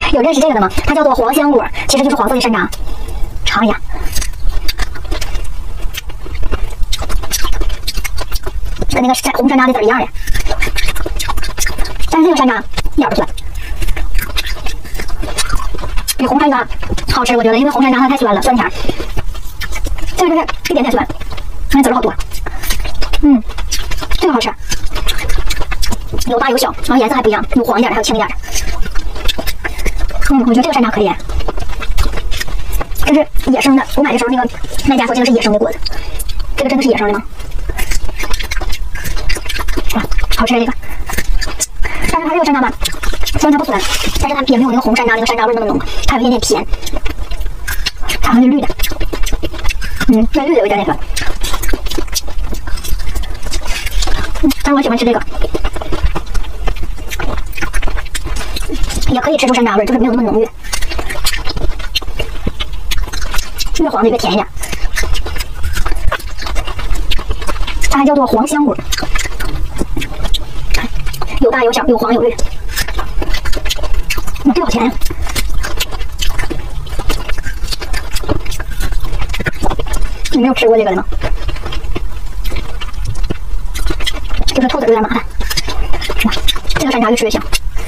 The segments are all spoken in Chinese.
有认识这个的吗？它叫做黄香果，其实就是黄色的山楂。尝一下，跟那个红山楂的籽一样的，但是这个山楂一点不酸，比红山楂好吃，我觉得，因为红山楂它太酸了，酸甜。这个就是一点点酸，那籽儿好多。这个好吃，有大有小，然后颜色还不一样，有黄一点的，还有青一点的。我觉得这个山楂可以。这是野生的，我买的时候那个卖家说这个是野生的果子，这个真的是野生的吗？啊，好吃这个，但是它这个山楂吧，虽然它不酸，但是它也没有那个红山楂那个山楂味那么浓，它有一点点甜，尝尝这绿的，这绿的有一点点酸，但是我喜欢吃这个，也可以吃出山楂味，就是没有那么浓郁。越黄的越甜一点，它还叫做黄香果，有大有小，有黄有绿。这个好甜呀！你没有吃过这个的吗？就是吐籽有点麻烦，是吧？这个山楂越吃越香。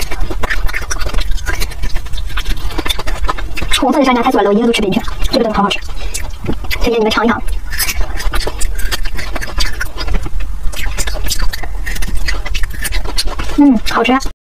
红色的山楂太酸了，我一个都吃不进去。这个真的好好吃，推荐你们尝一尝。好吃。